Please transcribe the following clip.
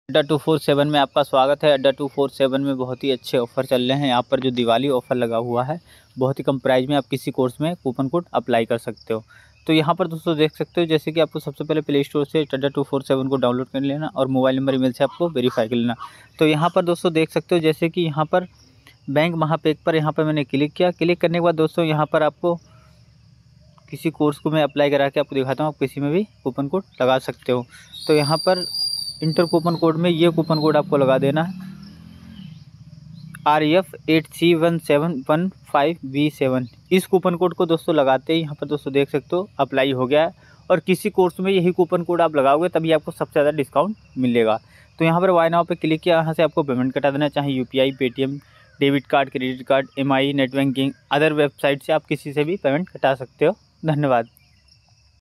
अड्डा 247 में आपका स्वागत है। अड्डा 247 में बहुत ही अच्छे ऑफ़र चल रहे हैं। यहाँ पर जो दिवाली ऑफ़र लगा हुआ है, बहुत ही कम प्राइस में आप किसी कोर्स में कूपन कोड अप्लाई कर सकते हो। तो यहाँ पर दोस्तों देख सकते हो, जैसे कि आपको सबसे पहले प्ले स्टोर से अड्डा 247 को डाउनलोड कर लेना और मोबाइल नंबर ईमेल से आपको वेरीफाई कर लेना। तो यहाँ पर दोस्तों देख सकते हो, जैसे कि यहाँ पर बैंक महापेक पर यहाँ पर मैंने क्लिक किया। क्लिक करने के बाद दोस्तों यहाँ पर आपको किसी कोर्स को मैं अप्लाई करा के आपको दिखाता हूँ, आप किसी में भी कूपन कोड लगा सकते हो। तो यहाँ पर इंटर कूपन कोड में ये कूपन कोड आपको लगा देना है RF8C1715B7। इस कूपन कोड को दोस्तों लगाते ही यहाँ पर दोस्तों देख सकते हो अप्लाई हो गया है। और किसी कोर्स में यही कूपन कोड आप लगाओगे तभी आपको सबसे ज़्यादा डिस्काउंट मिलेगा। तो यहाँ पर वाई नाउ पे क्लिक किया, यहाँ से आपको पेमेंट कटा देना है, चाहे UPI, Paytm, debit card, credit card, MI, net banking, other website से आप किसी से भी पेमेंट कटा सकते हो। धन्यवाद।